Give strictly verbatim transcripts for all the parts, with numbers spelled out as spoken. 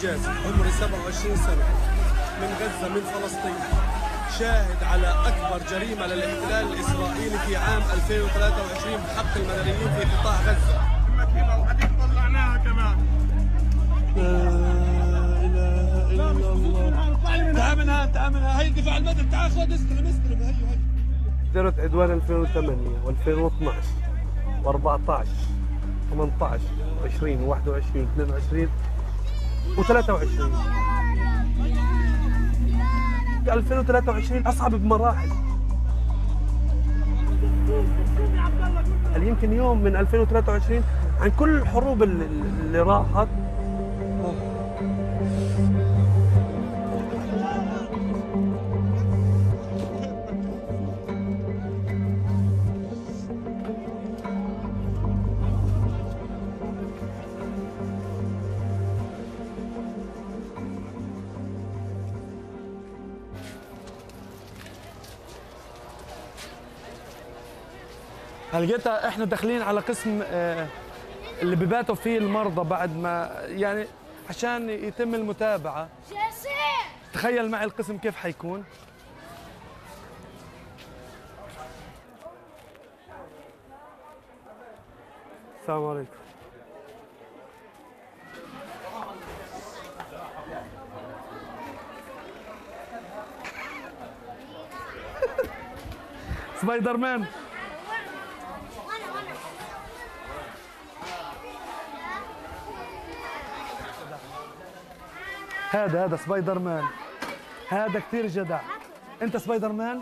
حجازي، عمري سبعة وعشرين سنة، من غزة من فلسطين، شاهد على أكبر جريمة للاحتلال الإسرائيلي في عام ألفين وثلاثة وعشرين بحق المدنيين في قطاع غزة. وهذيك طلعناها كمان. لا إله إلا الله. تعال منها تعال منها، هي الدفاع المدني، تعال خذ استلم استلم، هي هي. ديرة عدوان ألفين وثمانية وألفين واثنعش وأربعطعش ثمانطعش وعشرين وواحد وعشرين واثنين وعشرين وثلاثة وعشرين. ألفين وثلاثة وعشرين أصعب بمراحل. يمكن يوم من ألفين وثلاثة وعشرين عن كل الحروب اللي, اللي راحت. هلقيتها احنا داخلين على قسم اللي بباتوا فيه المرضى بعد ما يعني عشان يتم المتابعة. تخيل معي القسم كيف حيكون. السلام عليكم. سبايدر مان. هذا هذا سبايدر مان، هذا كثير جدع. انت سبايدر مان؟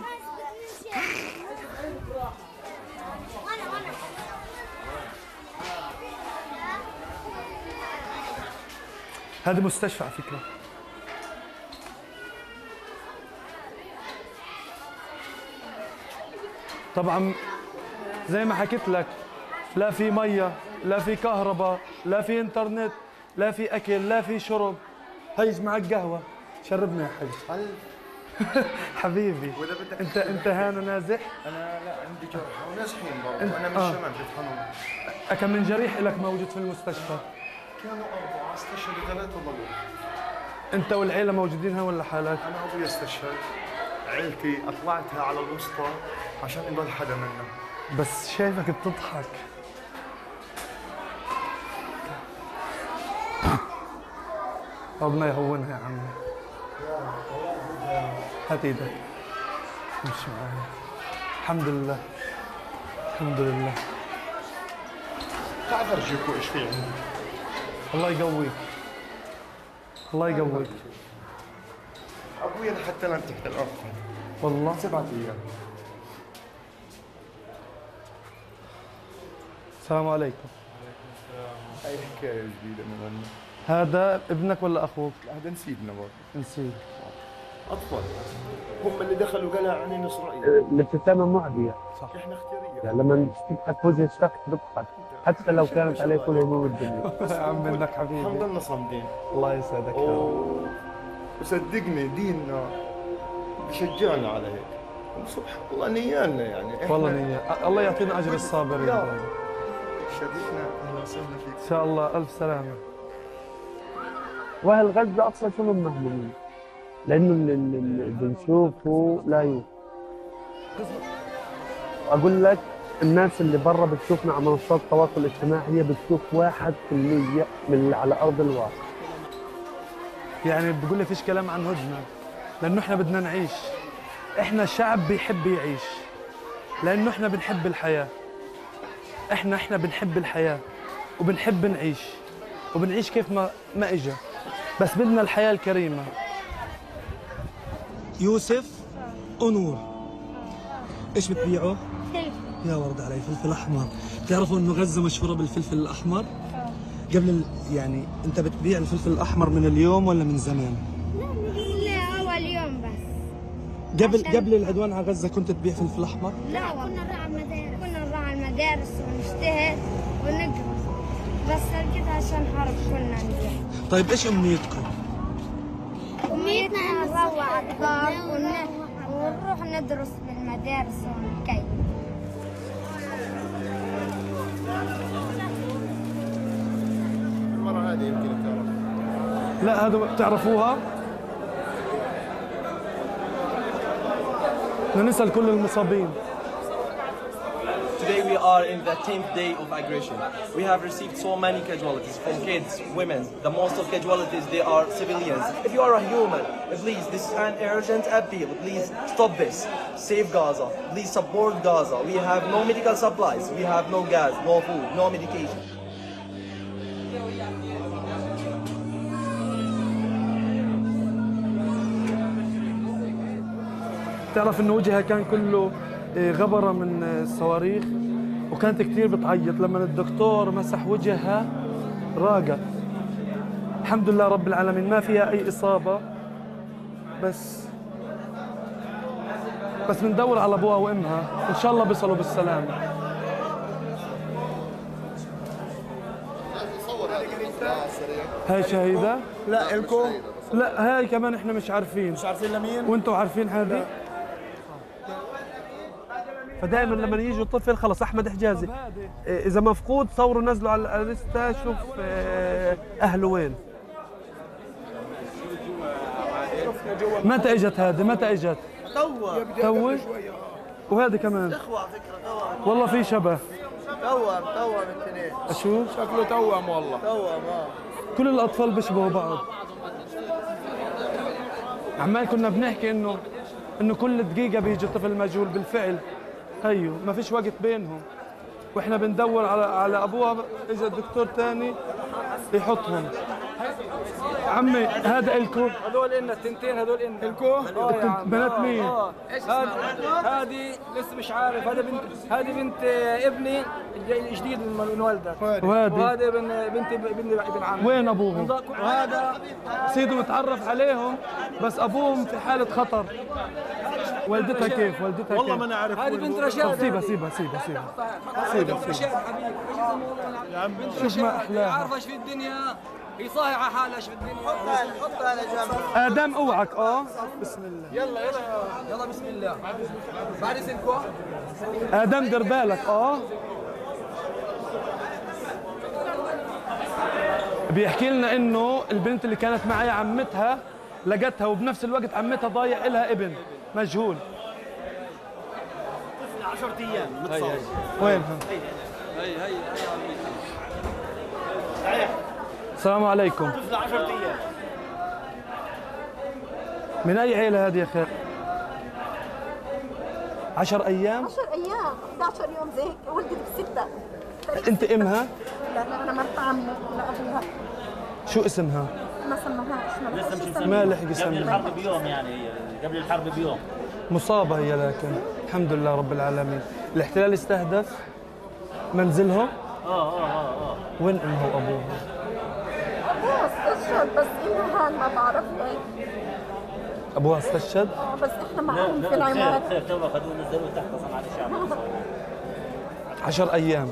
هذه مستشفى على فكرة. طبعا زي ما حكيت لك، لا في مية، لا في كهرباء، لا في انترنت، لا في اكل، لا في شرب. هيج معك قهوة، شربنا يا حبيبي. حبيبي انت انت هانا نازح؟ انا لا عندي جرح ونازحين برضه. انا من آه. الشمال في الحمام. كم من جريح لك موجود في المستشفى؟ كانوا أربعة، استشهدوا ثلاثة ضلوا. أنت والعيلة موجودين هون ولا حالك؟ أنا أبوي استشهد، عيلتي أطلعتها على الوسطى عشان يضل حدا منا. بس شايفك بتضحك. ربنا يهونها يا عمي. هات ايدك. امشي معايا. الحمد لله. الحمد لله. تعال ارجيكوا ايش في عندي. الله يقويك. الله يقويك. ابوي حتى نام تحت الارض. والله سبعة ايام. السلام عليكم. هاي حكايه جديده من عندنا. هذا ابنك ولا اخوك؟ لا هذا نسيبنا برضه. نسيب. اطفال هم اللي دخلوا قلع عنين اسرائيل. الابتسامه معديه. صح. احنا اختياريه. يعني لما تضحك وجه الشخص بيضحك حتى لو كانت عليه كل هموم الدنيا. يا عم منك حبيبي. حنضلنا صامدين. الله يسعدك يا رب. وصدقني ديننا بشجعنا على هيك. سبحان الله نيالنا يعني. والله نيال. الله يعطينا اجر الصابرين. شرفنا. اهلا وسهلا فيك. ان شاء الله الف سلامه. واهل غزه اصلا شنو مهمومين؟ لانه اللي, اللي بنشوفه لا يوجد. اقول لك الناس اللي برا بتشوفنا على منصات التواصل الاجتماعي هي بتشوف واحد بالمية من اللي على ارض الواقع. يعني بقول لي فيش كلام عن هدنه، لانه احنا بدنا نعيش. احنا شعب بيحب يعيش، لانه احنا بنحب الحياه. احنا احنا بنحب الحياه وبنحب نعيش وبنعيش كيف ما ما اجى، بس بدنا الحياه الكريمه. يوسف ونور، ايش بتبيعوا؟ فلفل. يا ورد علي، فلفل احمر. بتعرفوا انه غزه مشهوره بالفلفل الاحمر؟ قبل ال... يعني انت بتبيع الفلفل الاحمر من اليوم ولا من زمان؟ لا اول يوم بس. قبل قبل العدوان على غزه كنت تبيع فلفل احمر؟ لا كنا نروح على المدارس، كنا نروح على المدارس ونجتهد ونقرا، بس كده عشان حرب كنا نبيع. طيب ايش امنيتكم؟ امنيتنا نروح على الدار ونروح ندرس بالمدارس ونكيف. المرة هذه يمكن تعرف لا هذا بتعرفوها؟ بدنا نسأل كل المصابين. Today we are in the tenth day of aggression. We have received so many casualties from kids, women. The most of casualties, they are civilians. If you are a human, please, this is an urgent appeal. Please stop this. Save Gaza. Please support Gaza. We have no medical supplies. We have no gas, no food, no medication. تعرف انه وجهها كان كله غبرة من الصواريخ، وكانت كثير بتعيط. لما الدكتور مسح وجهها راقت. الحمد لله رب العالمين ما فيها اي اصابة، بس بس بندور على ابوها وامها، ان شاء الله بيصلوا بالسلامة. هاي شهيدة؟ لا الكم لا هاي كمان احنا مش عارفين. مش عارفين لمين؟ وانتم عارفين هذه؟ فدائما لما يجوا الطفل خلص احمد حجازي اذا مفقود صوروا نزلوا على الانستا شوف اهله وين. متى اجت هذه؟ متى اجت؟ توا توا وهذه كمان اخوة على فكرة توا والله في شبه. توأم توأم الاثنين. اشوف شكله توأم والله. توأم اه كل الاطفال بيشبهوا بعض. عمال كنا بنحكي انه انه كل دقيقة بيجي طفل مجهول بالفعل. هيو ما فيش وقت بينهم، واحنا بندور على على ابوها. اجى الدكتور ثاني يحطهم. عمي هذا الكو؟ هذول إلنا التنتين، هذول إلنا الكو؟ بنات مين؟ هذه لسه مش عارف. هذا بنت، هذه بنت ابني الجديد من انولدت، وهذه وهذا ابن بنت ابن ابن عمي. وين ابوهم؟ وهذا سيدو متعرف عليهم بس ابوهم في حالة خطر. والدتها كيف؟ والدتها كيف؟ والله ما نعرف. هذه بنت رشاد. سيبها سيبها سيبها سيبها سيبها بنت رشاد حبيبي. بنت شوف ما رشاد احلاها. عارفه ايش في الدنيا، هي صايعه حالها ايش في الدنيا. حطها على جنب. ادم اوعك. اه بسم الله. يلا يلا يلا بسم الله. بعد سنكو ادم دير بالك. اه بيحكي لنا انه البنت اللي كانت معي عمتها لقتها، وبنفس الوقت عمتها ضايع لها ابن مجهول. طفل عشرة ايام متصور. وينها؟ هي هي هي السلام عليكم. طفل عشرة ايام. من اي عيلة هذه يا خير؟ عشر ايام؟ عشر ايام، احد عشر يوم زي هيك. ولدت بستة. انت امها؟ لا لا انا مرت عمي لابوها. شو اسمها؟ ما سموهاش. ما لسه مش لحقش ما لحق قبل يسميها. الحرب بيوم، يعني هي قبل الحرب بيوم. مصابة هي، لكن الحمد لله رب العالمين. الاحتلال استهدف منزلهم؟ اه اه اه اه وين امها وابوها؟ ابوها استشهد بس انها هان ما بعرف وين. ابوها استشهد؟ آه، بس احنا لا معهم في لا العمارة. خير خير تو اخذوه نزلوه تحت اصلا على الشعب. عشر ايام.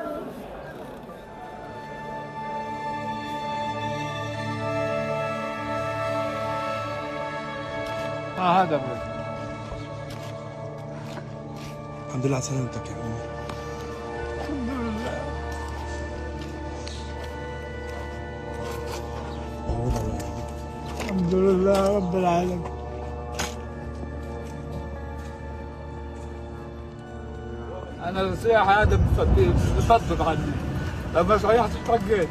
اه هذا الحمد لله على سلامتك يا امي. الحمد لله رب العالمين. انا السياحه هذا بفضل عني، لما صيحت اترقيت.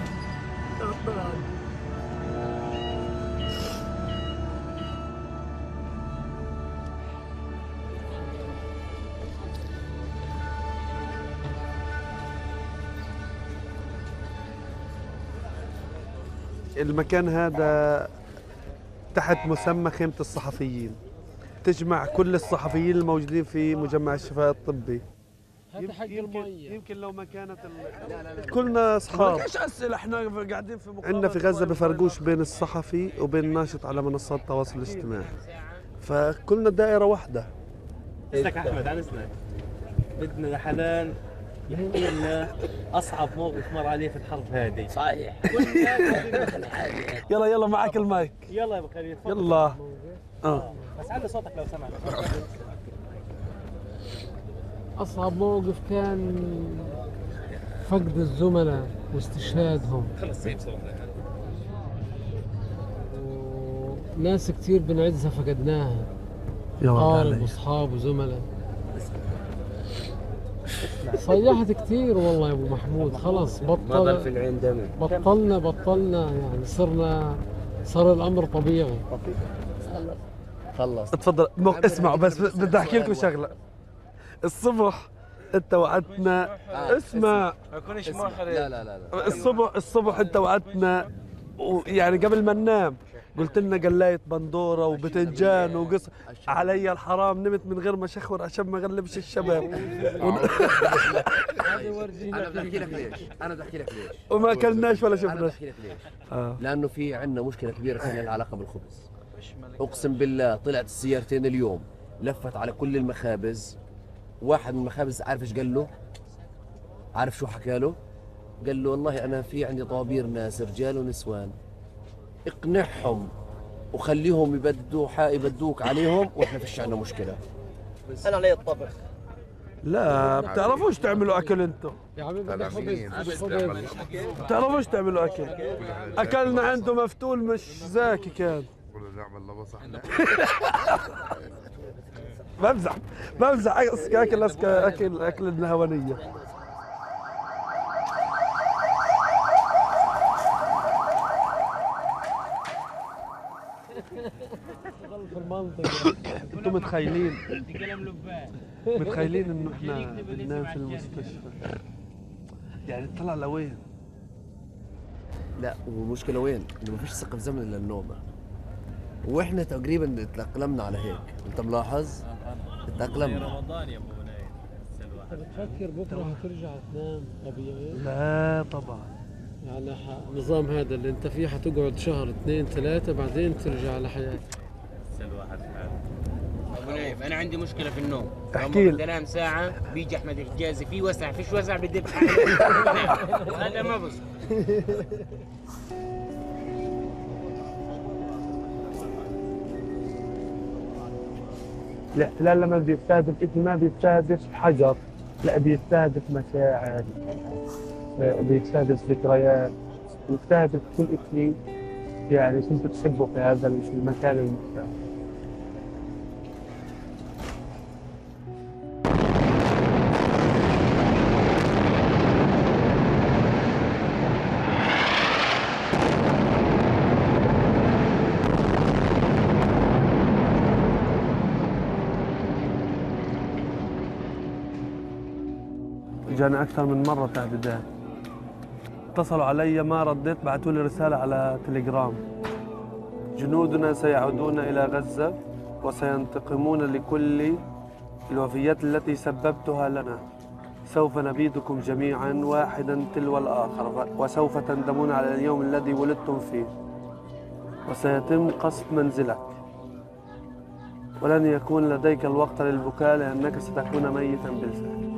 المكان هذا تحت مسمى خيمة الصحفيين، تجمع كل الصحفيين الموجودين في مجمع الشفاء الطبي. هذا حق المية. يمكن لو ما كانت ال... كلنا اصحاب. ايش اسئله احنا قاعدين في مقابله. عندنا في غزة بفرقوش بين الصحفي وبين الناشط على منصات التواصل الاجتماعي، فكلنا دائرة واحدة. اسمك احمد، عن اسمك. بدنا حنان يحكي لنا اصعب موقف مر عليه في الحرب هذه. صحيح. يلا يلا معك المايك. يلا يا ابو خليل تفضل. يلا. اه بس علي صوتك لو سمحت. أصعب موقف كان فقد الزملاء واستشهادهم. ناس كثير بنعزها فقدناها، يا قارب واصحاب وزملاء. صيحت كثير والله يا ابو محمود، خلص بطل ما ضل في العين دم. بطلنا بطلنا يعني صرنا صار الامر طبيعي. خلص تفضل. اسمعوا بس بدي احكي لكم شغله. الصبح انت وعدتنا، اسمع ما يكونش محرج. لا لا لا لا. الصبح الصبح انت وعدتنا ويعني قبل ما ننام قلت لنا قلايه بندوره وبتنجان وقص علي الحرام، نمت من غير ما شخور عشان ما اغلبش الشباب. انا بدي احكي لك ليش، انا بدي احكي لك ليش وما اكلناش ولا انا بدي شفناش. احكي لك ليش. آه. لانه في عندنا مشكله كبيره كان لها علاقه بالخبز. اقسم بالله طلعت السيارتين اليوم لفت على كل المخابز. واحد من المخابز عارف ايش قال له؟ عارف شو حكى له؟ قال له والله انا في عندي طوابير ناس رجال ونسوان، اقنعهم وخليهم يبدوا يبدوك عليهم واحنا فيش عندنا مشكله. انا علي الطبخ. لا بتعرفوش تعملوا اكل انتم يا عمي بدنا خبز. بتعرفوش تعملوا اكل. اكلنا عنده مفتول مش زاكي كان. نعمل لبص احنا. بمزح بمزح اكل اكل اكل النهوانيه. انتم متخيلين متخيلين انه احنا بننام في المستشفى؟ يعني طلع لوين؟ لا والمشكله وين؟ انه ما فيش ثقه في زمن الا النوم، واحنا تقريبا تاقلمنا على هيك. انت ملاحظ؟ تاقلمنا. رمضان يا ابو نايف. بتفكر بكره هترجع تنام طبيعي؟ لا طبعا. يعني النظام هذا اللي انت فيه حتقعد شهر اثنين ثلاثة بعدين ترجع لحياتك. الواحد ابو نايف انا عندي مشكله في النوم. احكي لي. بنام ساعه بيجي احمد الحجازي في وسع فيش وسع بدي هذا ما بص. الاحتلال لما بيستهدف اسم ما بيستهدف حجر، لا بيستهدف مشاعر، بيستهدف ذكريات، بيستهدف كل شيء يعني كنت تحبه في هذا المكان المختلف. جاني أكثر من مرة تهديدات، اتصلوا علي ما رديت، بعثوا لي رسالة على تليجرام: جنودنا سيعودون إلى غزة وسينتقمون لكل الوفيات التي سببتها لنا، سوف نبيدكم جميعا واحدا تلو الآخر وسوف تندمون على اليوم الذي ولدتم فيه، وسيتم قصف منزلك ولن يكون لديك الوقت للبكاء لأنك ستكون ميتا بالفعل.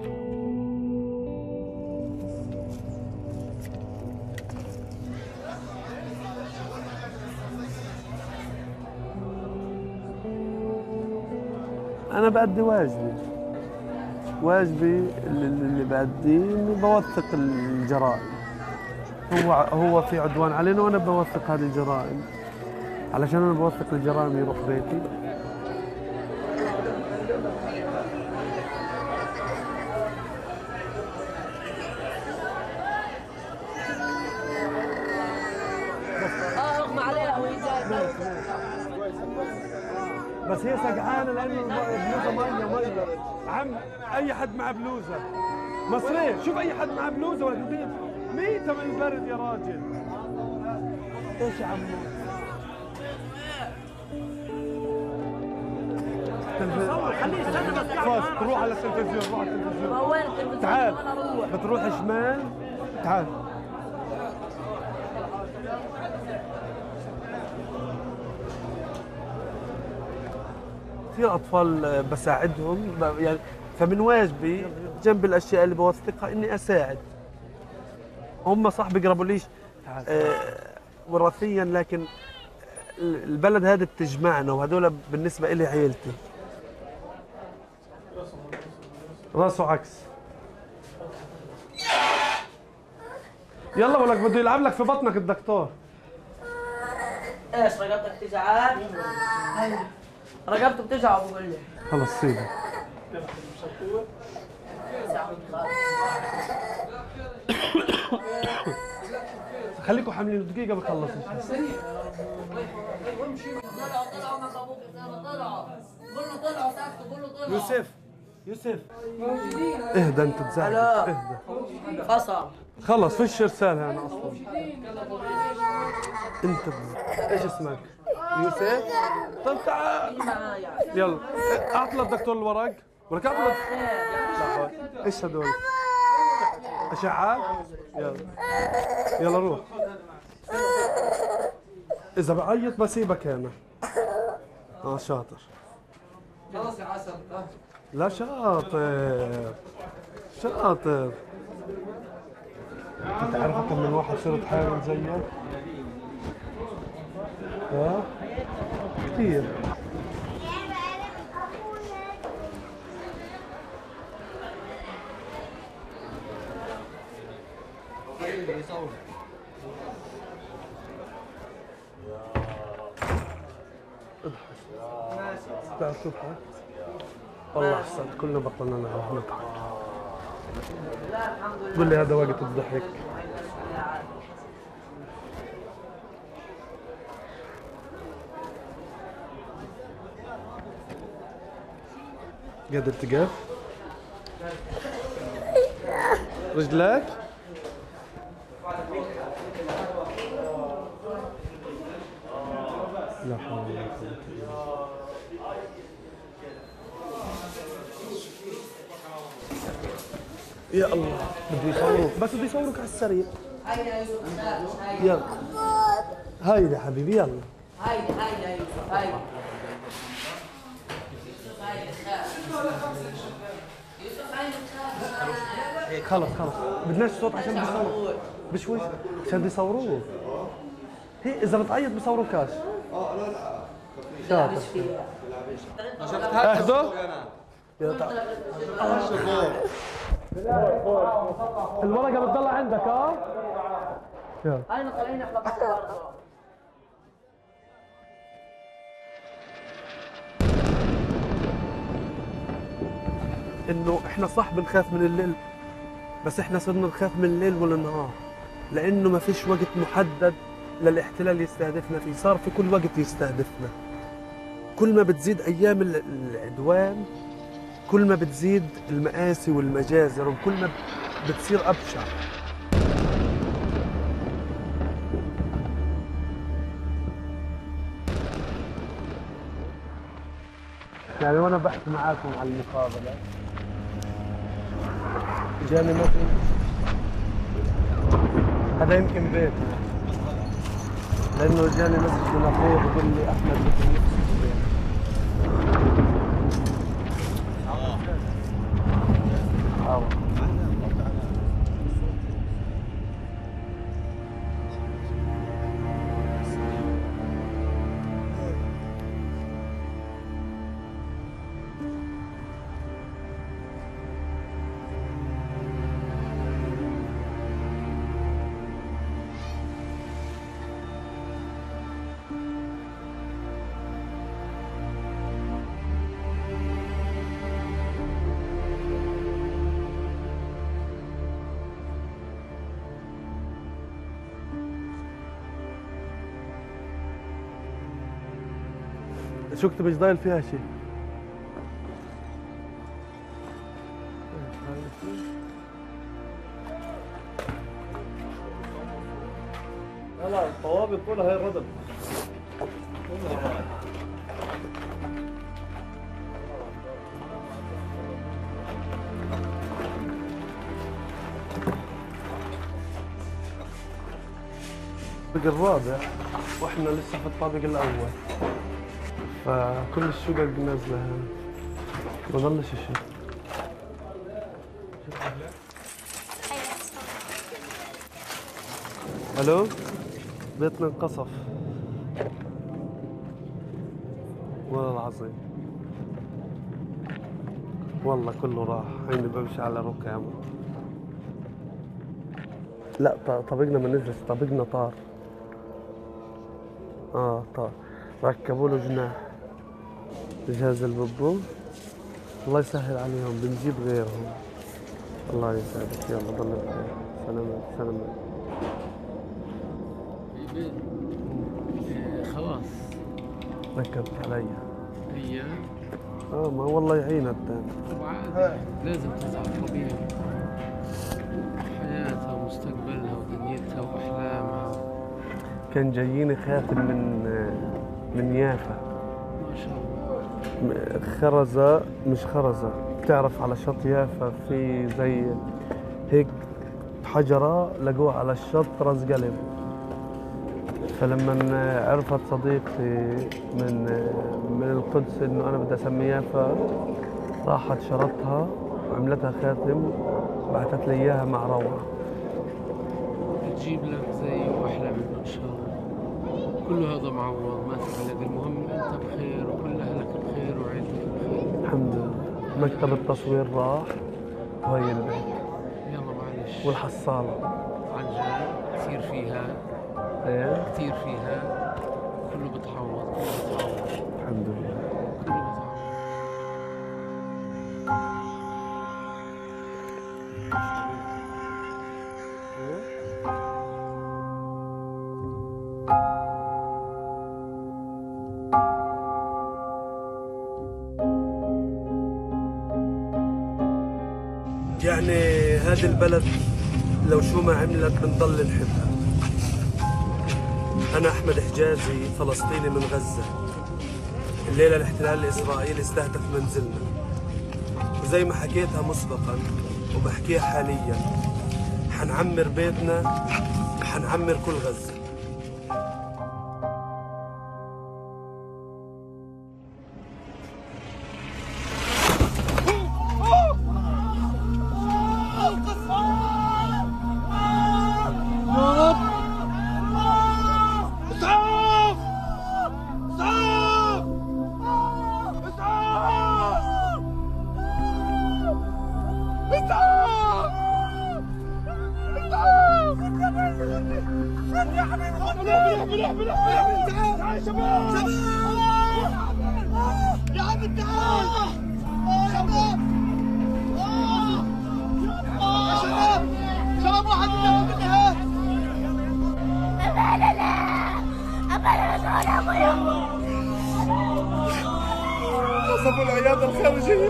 أنا بأدي واجبي، واجبي اللي بأديه إني بوثق الجرائم. هو هو في عدوان علينا وأنا بوثق هذه الجرائم، علشان أنا بوثق الجرائم يروح بيتي. اغمى عليها ويزال. بس هي سقعانه لانه البلوزه ميه ميه. عم اي حد معه بلوزه مصريه، شوف اي حد معه بلوزه ولا قديم ميته من البرد يا راجل. ايش يا عمو؟ خليه يستنى بس. فاس تروح على التلفزيون، روح على التلفزيون. وين التلفزيون؟ تعال انا اروح. بتروح شمال. تعال كثير أطفال بساعدهم يعني، فمن واجبي جنب الأشياء اللي بوثقها إني أساعد. هم صح بيقربوليش آه وراثيا، لكن البلد هذه بتجمعنا وهذول بالنسبة إلي عيلتي. راسه عكس. يلا ولك بده يلعب لك في بطنك الدكتور. ايش رقبتك تجعل؟ رقبته بتجعل بقول لي. خلص سيبه. خليكم حاملين دقيقة بخلص. يوسف يوسف اهدى انت تزعل اهدى. فصل. خلص فيش رسالة انا اصلا. انت ايش اسمك؟ يوسف؟ طب تعال يلا اعطي للدكتور الورق ولك اعطي له. ايش هذول؟ اشعات؟ يلا يلا روح. اذا بعيط بسيبك هنا. اه شاطر. خلص يا عسل. لا شاطر شاطر. انت عارف كم من واحد صرت حامل زيك؟ ها؟ كثير. تعال تضحك. والله احسنت كلنا بطلنا نضحك. قول لي هذا وقت الضحك. قادر تقف؟ رجلك؟ لا حول ولا قوة إلا بالله. يا الله بده يصوروك بس بده يصوروك على السريع. يلا هايدي حبيبي يلا. هايدي هايدي هايدي هايدي. خلص خلص بدناش صوت عشان بيصوروك بشوي عشان بيصوروك. هي اذا بتعيط بيصوروكاش. اه لا لا شاطر. اهدوا يلا تعال. الورقة بتضل عندك اه؟ يلا هاي طالعين احنا برضه. انه احنا صح بنخاف من الليل بس احنا صرنا نخاف من الليل والنهار لانه ما فيش وقت محدد للاحتلال يستهدفنا فيه، صار في كل وقت يستهدفنا. كل ما بتزيد ايام العدوان كل ما بتزيد المآسي والمجازر وكل ما بتصير ابشع. يعني وانا بحكي معاكم على المقابله جاني مثل هذا يمكن بيتي لانه جاني مسج من اخوي بيقول لي احمد مثل نفسك بيتي. اه شو كنت مش ضايل فيها شيء. لا لا الطوابق كلها هي الردم. الطابق الرابع واحنا لسه في الطابق الاول فكل الشقق نازله هنا ما ضلش شيء. الو بيتنا انقصف والله العظيم والله كله راح. هيني بمشي على ركام. لا طابقنا ما نزلش طابقنا طار اه طيب ركبوا له جناح جهاز الببو. الله يسهل عليهم، بنجيب غيرهم. الله يسعدك، يلا ضل بخير. سلامات سلامات. خلاص ركبت علي. هي اه ما والله يعينها الثاني. طبعا لازم تزعل طبيعي. حياتها ومستقبلها ودنيتها واحلامها. كان جاييني خاتم من من يافا. ما شاء الله. خرزة مش خرزة، بتعرف على شط يافا في زي هيك حجرة لقوها على الشط راس قلب. فلما عرفت صديقتي من من القدس انه انا بدي اسمي يافا، راحت شرطها وعملتها خاتم بعثت لي اياها مع روعة. بتجيب لك زي واحلى منه ان شاء الله. كل هذا معوض، ما تقلق، المهم انت بخير وكل اهلك بخير وعيلتك بخير. الحمد لله. مكتب التصوير راح وهي البيت. يلا معلش. والحصالة عن جد كثير فيها. ايه كثير فيها. كله بتعوض، كله بتعوض. الحمد لله. كله بتعوض. يعني هذه البلد لو شو ما عملت بنضل نحبها. أنا أحمد حجازي فلسطيني من غزة. الليلة الاحتلال الإسرائيلي استهدف منزلنا، وزي ما حكيتها مسبقا وبحكيها حاليا، حنعمر بيتنا، حنعمر كل غزة. قصفوا العيادة الخارجية.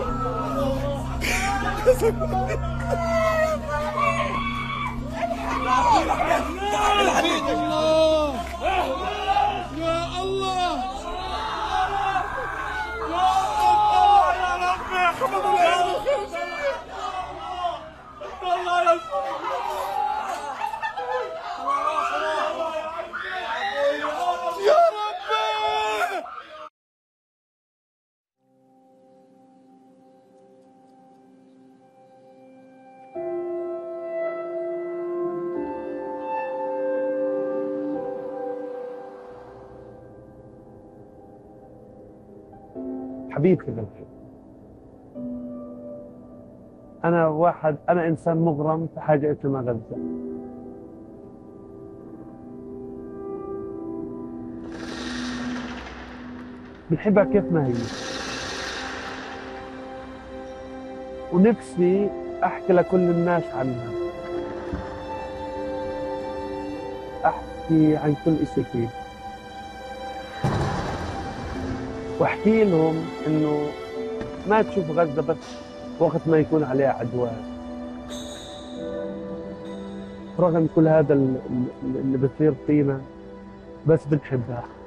الحبيب الله يا الله يا ربي احفظ العيادة الخارجية. الله يا يا ربي. حبيبي أنا واحد، أنا إنسان مغرم في حاجة اسمها غزة. بنحبها كيف ما هي، ونفسي أحكي لكل الناس عنها، أحكي عن كل إشي فيه، واحكي لهم انه ما تشوف غزة بس وقت ما يكون عليها عدوان، رغم كل هذا اللي بصير فينا بس بنحبها.